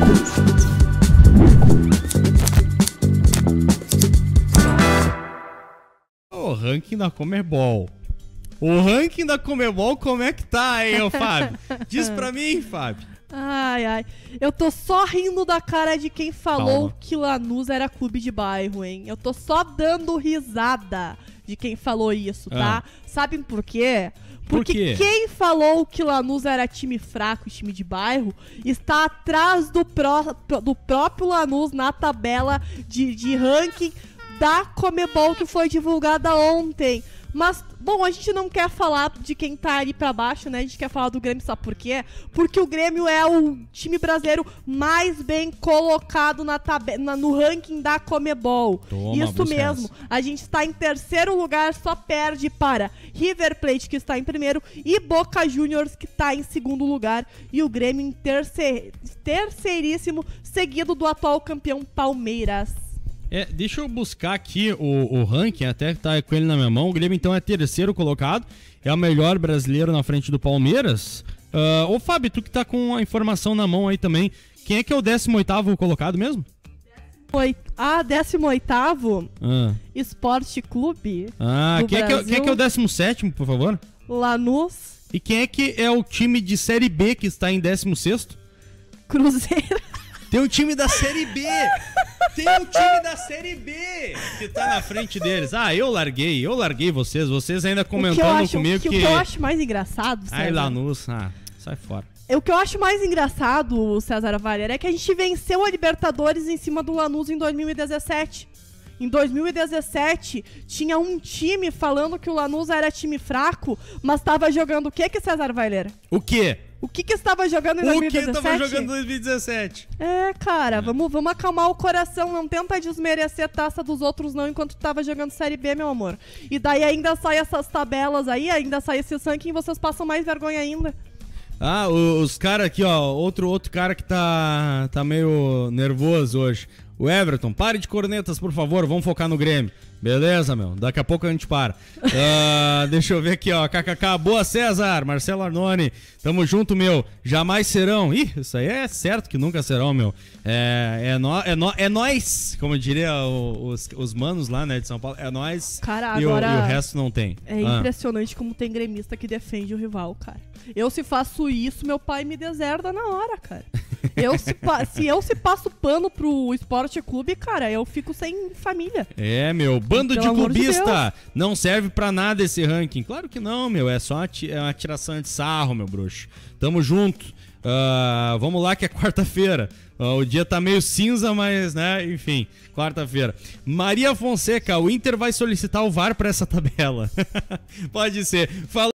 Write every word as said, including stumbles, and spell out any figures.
O ranking da Comebol. O ranking da Comebol, como é que tá, hein, ô Fábio? Diz pra mim, Fábio. Ai, ai. Eu tô só rindo da cara de quem falou Calma. que Lanús era clube de bairro, hein? Eu tô só dando risada de quem falou isso, tá? Ah. Sabem por quê? Porque Por quê? quem falou que Lanús era time fraco e time de bairro está atrás do, pró do próprio Lanús na tabela de, de ranking da Comebol que foi divulgada ontem. Mas, bom, a gente não quer falar de quem tá ali pra baixo, né? A gente quer falar do Grêmio, sabe por quê? Porque o Grêmio é o time brasileiro mais bem colocado na tabela, no ranking da Comebol. Toma, Isso mesmo. essa. A gente está em terceiro lugar, só perde para River Plate, que está em primeiro, e Boca Juniors, que está em segundo lugar. E o Grêmio em terceir, terceiríssimo, seguido do atual campeão Palmeiras. É, deixa eu buscar aqui o, o ranking, até que tá com ele na minha mão. O Grêmio, então, é terceiro colocado. É o melhor brasileiro na frente do Palmeiras. Uh, ô, Fábio, tu que tá com a informação na mão aí também. Quem é que é o décimo oitavo colocado mesmo? Oit... Ah, décimo oitavo Ah, Esporte Clube ah do quem, é que é, Brasil. quem é que é o décimo sétimo, por favor? Lanús, E quem é que é o time de Série B que está em décimo sexto? Cruzeiro. Tem o time da Série B! Tem o time da Série B que tá na frente deles. Ah, eu larguei, eu larguei vocês. Vocês ainda O que eu comentando acho, comigo que, que... O que eu acho mais engraçado, César, Ai, Lanús, ah, sai fora. o que eu acho mais engraçado, César Valer, é que a gente venceu a Libertadores em cima do Lanús em dois mil e dezessete. Em dois mil e dezessete, tinha um time falando que o Lanús era time fraco, mas tava jogando o que, que César Valer? O quê? O que que estava jogando em O dois mil e que dezessete? tava jogando em dois mil e dezessete? É, cara, vamos, vamos acalmar o coração, não tenta desmerecer a taça dos outros não, enquanto tava jogando Série B, meu amor. E daí ainda sai essas tabelas aí, ainda sai esse ranking e vocês passam mais vergonha ainda. Ah, o- os caras aqui, ó, outro, outro cara que tá, tá meio nervoso hoje. O Everton, pare de cornetas, por favor, vamos focar no Grêmio. Beleza, meu? Daqui a pouco a gente para. Ah, deixa eu ver aqui, ó. K K K, boa, César, Marcelo Arnone. Tamo junto, meu. Jamais serão. Ih, isso aí é certo que nunca serão, meu. É, é, no, é, no, é nós, como diria o- os, os manos lá, né, de São Paulo. É nós Cara, e, o, agora e o resto não tem. É Ah. impressionante como tem gremista que defende o rival, cara. Eu, se faço isso, meu pai me deserda na hora, cara. Eu, se, pa- se eu se passo pano pro Esporte Clube, cara, eu fico sem família. É, meu, bando Pelo de amor de clubista, não serve pra nada esse ranking. Claro que não, meu, é só uma, ti- é uma tiração de sarro, meu bruxo. Tamo junto. Ah, vamos lá que é quarta-feira. Ah, o dia tá meio cinza, mas, né, enfim, quarta-feira. Maria Fonseca, o Inter vai solicitar o V A R pra essa tabela. Pode ser. Fala